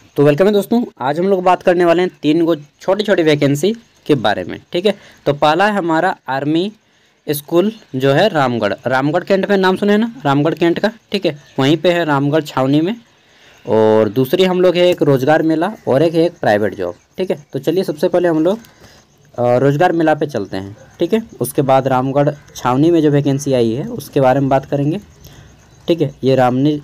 तो वेलकम है दोस्तों। आज हम लोग बात करने वाले हैं 3 गो छोटी छोटी वैकेंसी के बारे में। ठीक है, तो पहला है हमारा आर्मी स्कूल जो है रामगढ़ कैंट में, नाम सुने हैं ना रामगढ़ कैंट का। ठीक है, वहीं पे है रामगढ़ छावनी में। और दूसरी हम लोग है एक रोजगार मेला और एक है एक प्राइवेट जॉब। ठीक है, तो चलिए सबसे पहले हम लोग रोजगार मेला पे चलते हैं। ठीक है, उसके बाद रामगढ़ छावनी में जो वैकेंसी आई है उसके बारे में बात करेंगे। ठीक है, ये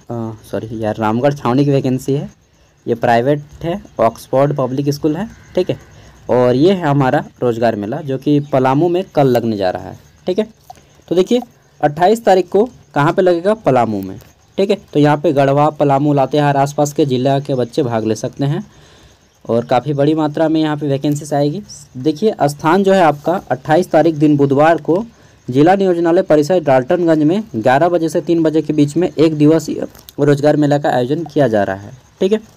रामगढ़ छावनी की वैकेंसी है। ये प्राइवेट है, ऑक्सफोर्ड पब्लिक स्कूल है। ठीक है, और ये है हमारा रोजगार मेला जो कि पलामू में कल लगने जा रहा है। ठीक है, तो देखिए 28 तारीख को कहाँ पे लगेगा? पलामू में। ठीक है, तो यहाँ पे गढ़वा, पलामू, लातेहार आसपास के जिला के बच्चे भाग ले सकते हैं और काफ़ी बड़ी मात्रा में यहाँ पे वैकेंसीज आएगी। देखिए स्थान जो है आपका 28 तारीख दिन बुधवार को जिला नियोजनालय परिसर डाल्टनगंज में 11 बजे से 3 बजे के बीच में 1 दिवसीय रोजगार मेला का आयोजन किया जा रहा है। ठीक है,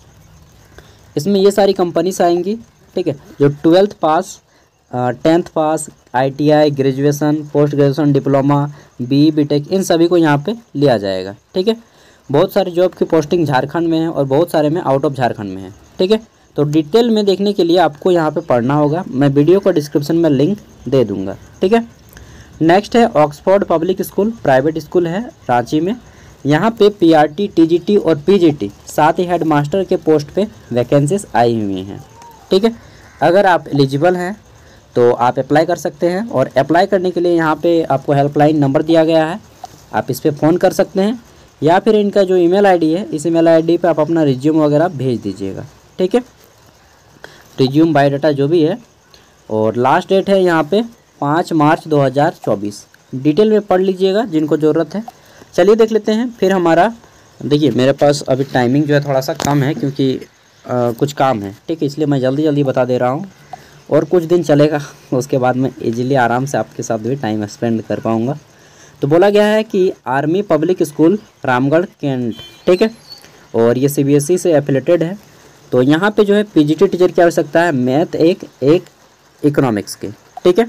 इसमें ये सारी कंपनीज आएंगी। ठीक है, जो 12th पास, 10th पास, ITI, graduation, post graduation, diploma, BE, BTech, इन सभी को यहाँ पे लिया जाएगा। ठीक है, बहुत सारे जॉब की पोस्टिंग झारखंड में है और बहुत सारे में आउट ऑफ झारखंड में है। ठीक है, तो डिटेल में देखने के लिए आपको यहाँ पे पढ़ना होगा। मैं वीडियो को डिस्क्रिप्शन में लिंक दे दूँगा। ठीक है, नेक्स्ट है Oxford public school, private school है रांची में। यहाँ पे PRT, TGT और PGT साथ ही हेड मास्टर के पोस्ट पे वैकेंसीज आई हुई हैं। ठीक है, अगर आप एलिजिबल हैं तो आप अप्लाई कर सकते हैं और अप्लाई करने के लिए यहाँ पे आपको हेल्पलाइन नंबर दिया गया है, आप इस पर फ़ोन कर सकते हैं या फिर इनका जो email ID है इस email ID पे आप अपना रिज्यूम वगैरह भेज दीजिएगा। ठीक है, रिज्यूम, बायोडाटा जो भी है। और लास्ट डेट है यहाँ पे 5 मार्च 2024। डिटेल में पढ़ लीजिएगा जिनको ज़रूरत है। चलिए देख लेते हैं फिर हमारा। देखिए मेरे पास अभी टाइमिंग जो है थोड़ा सा कम है क्योंकि कुछ काम है। ठीक है, इसलिए मैं जल्दी जल्दी बता दे रहा हूँ और कुछ दिन चलेगा, उसके बाद मैं इजीली आराम से आपके साथ भी टाइम स्पेंड कर पाऊँगा। तो बोला गया है कि army public school Ramgarh cantt. ठीक है, और ये CBSE से एफिलेटेड है। तो यहाँ पे जो है PGT टीचर की आवश्यकता है, मैथ एक इकोनॉमिक्स के। ठीक है,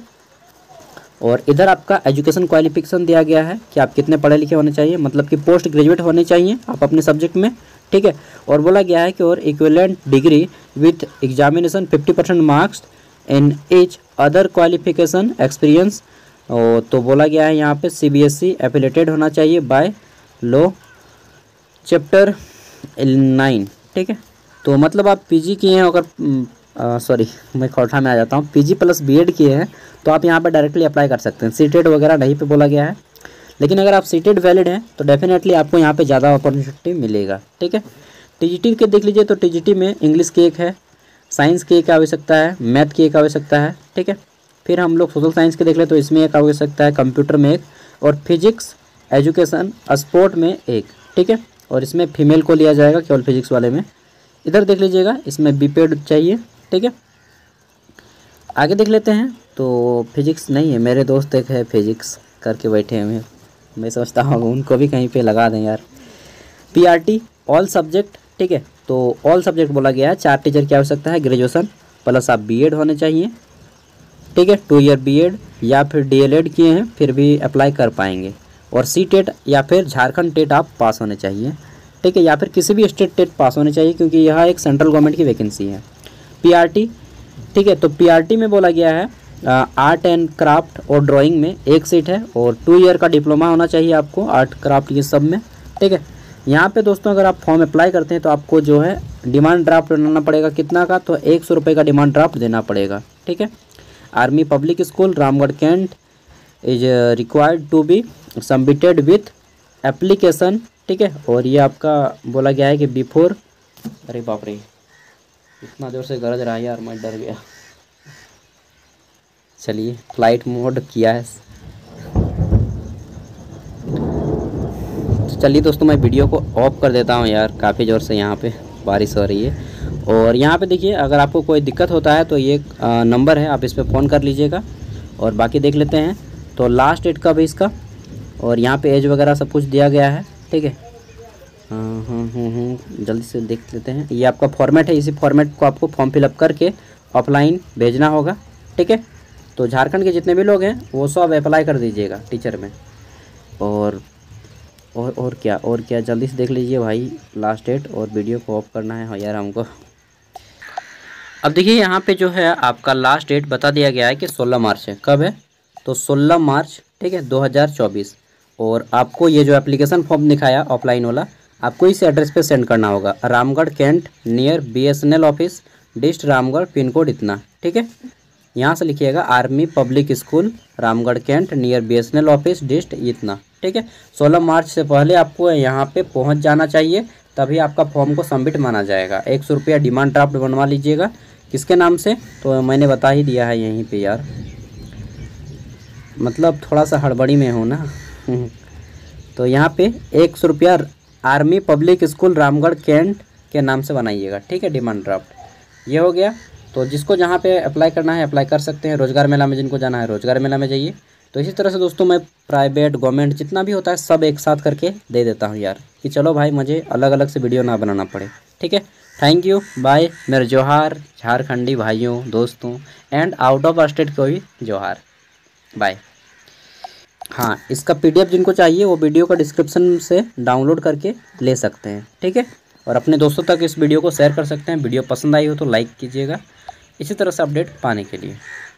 और इधर आपका एजुकेशन क्वालिफिकेशन दिया गया है कि आप कितने पढ़े लिखे होने चाहिए, मतलब कि पोस्ट ग्रेजुएट होने चाहिए आप अपने सब्जेक्ट में। ठीक है, और बोला गया है कि और equivalent degree with examination 50% marks in each other qualification experience. तो बोला गया है यहाँ पे CBSE एफिलेटेड होना चाहिए बाय लॉ चैप्टर 9। ठीक है, तो मतलब आप PG किए हैं, अगर मैं खोटा में आ जाता हूँ, PG प्लस BEd किए हैं तो आप यहाँ पर डायरेक्टली अप्लाई कर सकते हैं। सीटेड वगैरह नहीं पे बोला गया है, लेकिन अगर आप सीटेड वैलिड हैं तो डेफिनेटली आपको यहाँ पे ज़्यादा अपॉर्चुनिटी मिलेगा। ठीक है, TGT के देख लीजिए तो TGT में इंग्लिश की एक है, साइंस की एक आवश्यकता है, मैथ की एक आवश्यकता है। ठीक है, फिर हम लोग सोशल साइंस के देख ले तो इसमें एक आवश्यकता है, कंप्यूटर में एक, और फिजिक्स एजुकेशन स्पोर्ट में एक। ठीक है, और इसमें फीमेल को लिया जाएगा केवल फिजिक्स वाले में। इधर देख लीजिएगा इसमें BPEd चाहिए। ठीक है, आगे देख लेते हैं। तो फिजिक्स नहीं है, मेरे दोस्त एक है फिजिक्स करके बैठे हुए हैं, मैं सोचता हूँ उनको भी कहीं पे लगा दें यार। PRT all subject. ठीक है, तो ऑल सब्जेक्ट बोला गया है, 4 टीचर की आवश्यकता है, ग्रेजुएशन प्लस आप BEd होने चाहिए। ठीक है, 2 ईयर BEd या फिर DLEd किए हैं फिर भी अप्लाई कर पाएंगे। और CTET या फिर झारखंड टेट आप पास होने चाहिए। ठीक है, या फिर किसी भी स्टेट टेट पास होने चाहिए क्योंकि यह एक सेंट्रल गवर्नमेंट की वैकेंसी है। PRT। ठीक है, तो PRT में बोला गया है आर्ट एंड क्राफ्ट और ड्राइंग में 1 सीट है और 2 ईयर का डिप्लोमा होना चाहिए आपको आर्ट क्राफ्ट ये सब में। ठीक है, यहाँ पे दोस्तों अगर आप फॉर्म अप्लाई करते हैं तो आपको जो है डिमांड ड्राफ्ट बनाना पड़ेगा। कितना का? तो 100 रुपये का डिमांड ड्राफ्ट देना पड़ेगा। ठीक है, army public school Ramgarh cantt is required to be submitted with application. ठीक है, और ये आपका बोला गया है कि बिफोर, अरे बाप रे इतना ज़ोर से गरज रहा है यार, मैं डर गया। चलिए फ्लाइट मोड किया है। तो चलिए दोस्तों मैं वीडियो को ऑफ कर देता हूँ यार, काफ़ी ज़ोर से यहाँ पे बारिश हो रही है। और यहाँ पे देखिए अगर आपको कोई दिक्कत होता है तो ये नंबर है, आप इस पर फ़ोन कर लीजिएगा। और बाकी देख लेते हैं तो लास्ट डेट का भी इसका, और यहाँ पे एज वगैरह सब कुछ दिया गया है। ठीक है, जल्दी से देख लेते हैं। ये आपका फॉर्मेट है, इसी फॉर्मेट को आपको फॉर्म फिलअप करके ऑफलाइन भेजना होगा। ठीक है, तो झारखंड के जितने भी लोग हैं वो सब अप्लाई कर दीजिएगा टीचर में। और क्या जल्दी से देख लीजिए भाई लास्ट डेट, और वीडियो को ऑफ करना है यार हमको। अब देखिए यहाँ पे जो है आपका लास्ट डेट बता दिया गया है कि 16 मार्च है। कब है? तो 16 मार्च, ठीक है, 2024। और आपको ये जो एप्लीकेशन फॉर्म दिखाया ऑफलाइन वाला, आपको इस एड्रेस पे सेंड करना होगा, Ramgarh cantt near BSNL office, dist Ramgarh, pin code इतना, ठीक है। यहाँ से लिखिएगा army public school Ramgarh cantt near BSNL office, dist इतना, ठीक है। 16 मार्च से पहले आपको यहाँ पे पहुँच जाना चाहिए, तभी आपका फॉर्म को सबमिट माना जाएगा। 100 रुपया डिमांड ड्राफ्ट बनवा लीजिएगा। किसके नाम से? तो मैंने बता ही दिया है यहीं पे यार, मतलब थोड़ा सा हड़बड़ी में हो ना। तो यहाँ पे 100 रुपया army public school Ramgarh cantt के नाम से बनाइएगा, ठीक है, डिमांड ड्राफ्ट। ये हो गया। तो जिसको जहाँ पे अप्लाई करना है अप्लाई कर सकते हैं। रोज़गार मेला में जिनको जाना है रोज़गार मेला में जाइए। तो इसी तरह से दोस्तों मैं प्राइवेट गवर्नमेंट जितना भी होता है सब एक साथ करके दे देता हूँ यार, कि चलो भाई मुझे अलग अलग से वीडियो ना बनाना पड़े, ठीक है। Thank you, bye. मेरे जोहार झारखंडी भाइयों दोस्तों एंड आउट ऑफ स्टेट को भी जोहार, बाय। हाँ, इसका PDF जिनको चाहिए वो वीडियो का डिस्क्रिप्शन से डाउनलोड करके ले सकते हैं, ठीक है। और अपने दोस्तों तक इस वीडियो को शेयर कर सकते हैं। वीडियो पसंद आई हो तो लाइक कीजिएगा, इसी तरह से अपडेट पाने के लिए।